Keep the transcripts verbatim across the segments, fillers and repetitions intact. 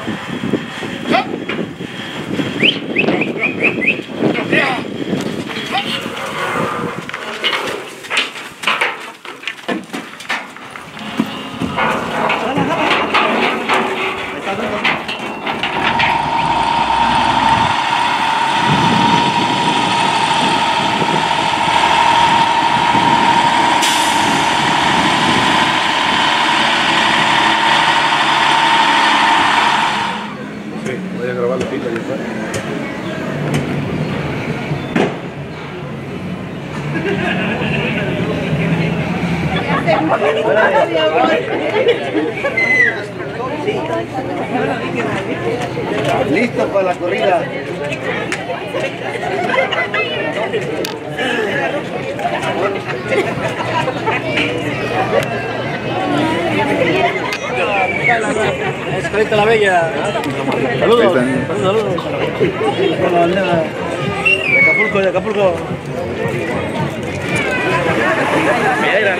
Listo para la corrida. Escalita la Bella. Saludos. Saludos, saludos. Con la bandera de Acapulco, de Acapulco. Mira,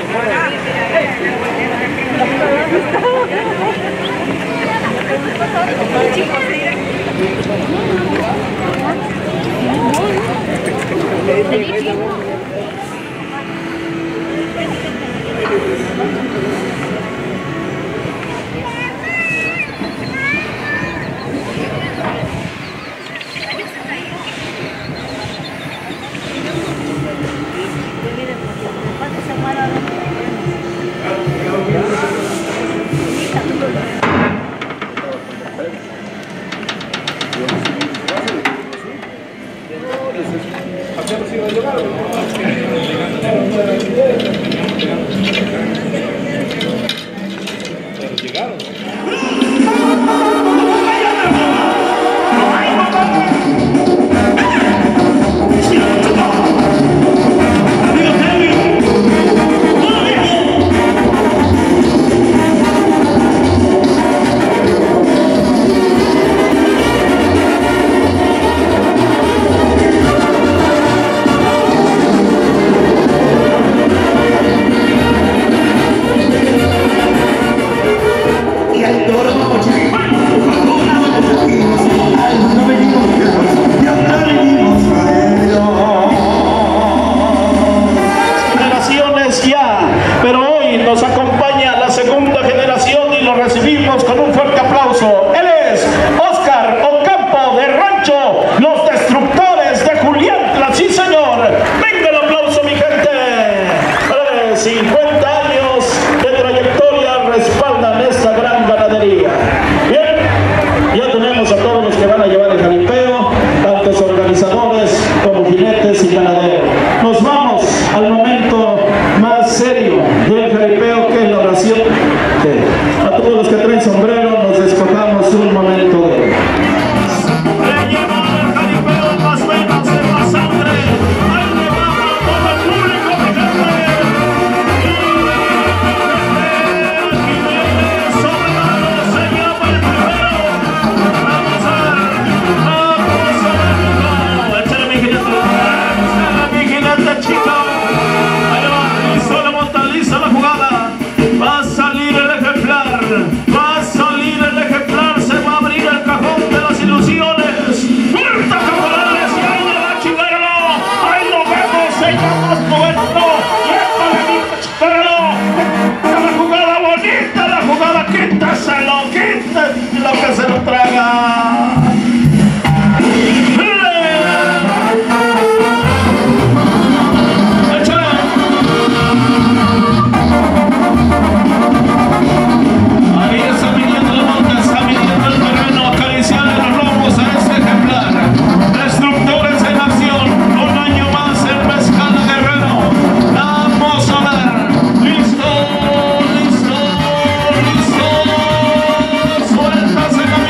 Suéltase,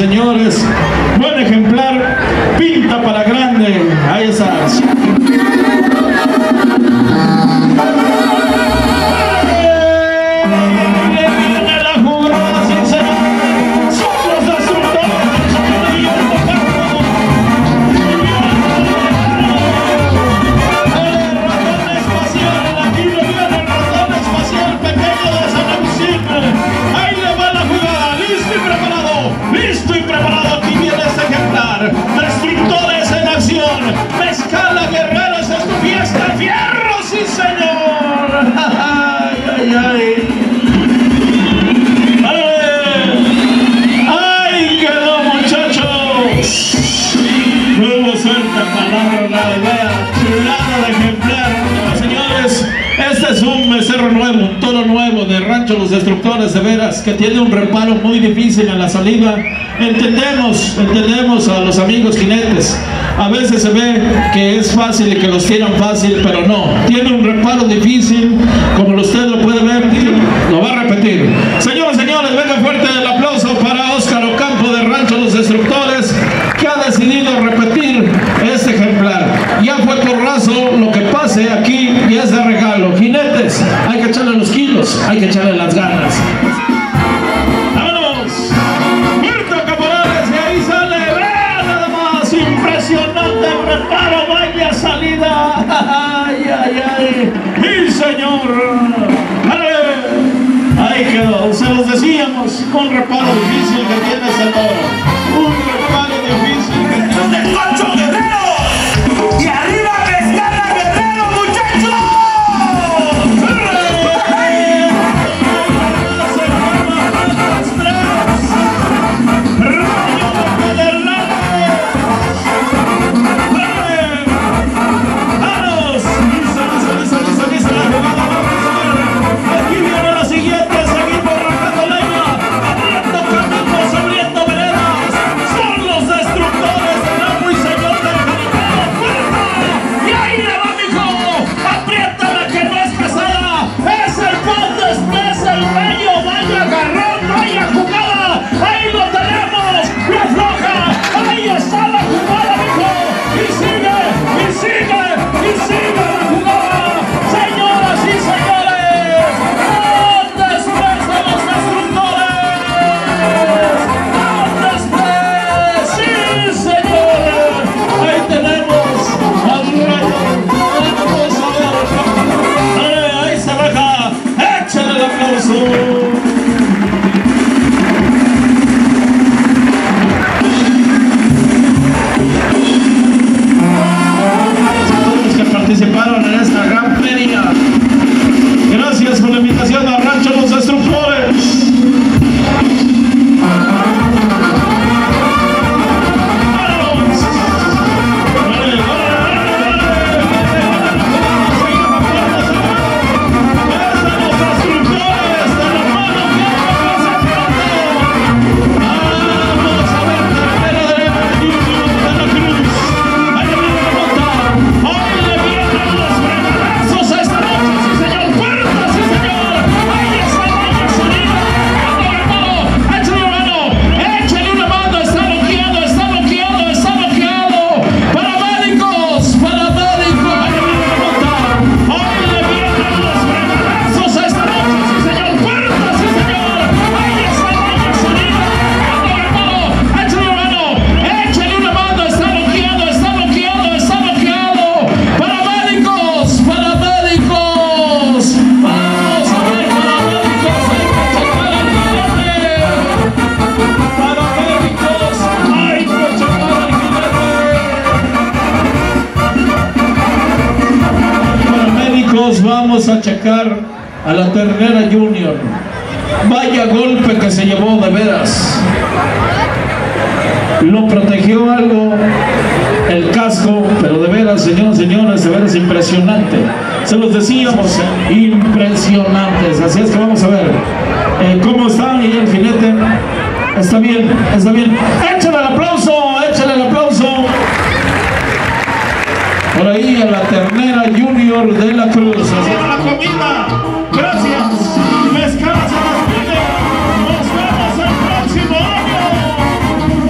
señores. Buen ejemplar, pinta para grande. Ahí está. Destructores en acción, Mezcala Guerreros, es tu fiesta, fierro, sí señor. Ay, ay, ay. Ay, quedó muchachos. Nuevo suelta palabra, la idea, chulada de ejemplar. Señores, este es un becerro nuevo, un toro nuevo de Rancho Los Destructores, de veras, que tiene un reparo muy difícil en la salida. Entendemos, entendemos a los amigos jinetes. A veces se ve que es fácil y que los tiran fácil, pero no. Tiene un reparo difícil, como usted lo puede ver, lo va a repetir. Señoras y señores, venga fuerte el aplauso para Óscar Ocampo de Rancho Los Destructores, que ha decidido repetir este ejemplar. Ya fue porrazo, lo que pase aquí y es de regalo. Jinetes, hay que echarle los kilos, hay que echarle las ganas. Impresionante reparo, vaya salida. Ay, ay, ay. Mi señor. Ahí quedó. Se los decíamos. Un reparo difícil que tiene ese toro. Un reparo difícil que tiene. ¡De Pancho Guerrero! ¡Y arriba Mezcala Guerrero, muchachos! Participaron en esta gran feria. Gracias por la invitación a Rancho Los Destructores. Vamos a checar a la ternera Junior. Vaya golpe que se llevó, de veras. Lo protegió algo el casco, pero de veras, señoras y señores, de veras impresionante. Se los decíamos, impresionantes. Así es que vamos a ver eh, cómo está y el jinete. Está bien, está bien. Échale el aplauso, échale el aplauso. Por ahí a la ternera Junior de la Cruz. Haciendo la comida. Gracias. Mezcala se las pide. Nos vemos el próximo año.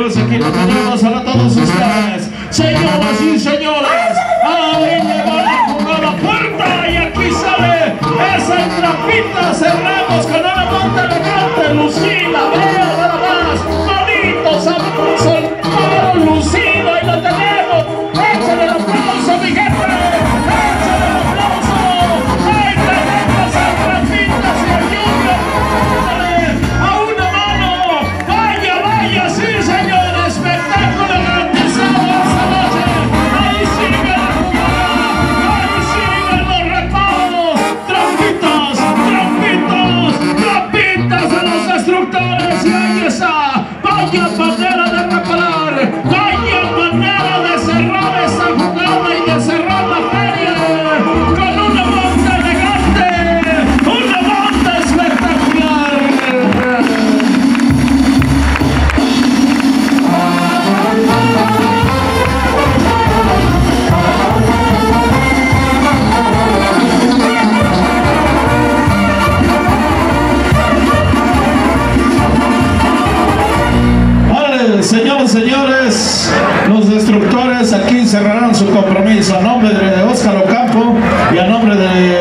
señores, aquí lo tenemos a todos ustedes. Señoras y señores, ahí llegó la jugada puerta y aquí sale esa trapita. Cerramos con una monta elegante, lucida, vea nada más, bonito, sabroso, el toro lucido, ahí lo tenemos. Échale el aplauso, mi gente, échale el aplauso. Ahí tenemos a trapitas y el Junior. A una mano, vaya, vaya, sí señor, espectáculo garantizado esta noche. Ahí sigue la jugada, ahí siguen los reparos. Trapitas, trapitas, trapitas de los destructores. Y ahí está, vaya manera de reparar, vaya manera de cerrar esta jugada y de cerrar la feria con una monta elegante, una monta espectacular. Vale, señores, señores, los destructores aquí cerrarán su compromiso a nombre de Óscar Ocampo y a nombre de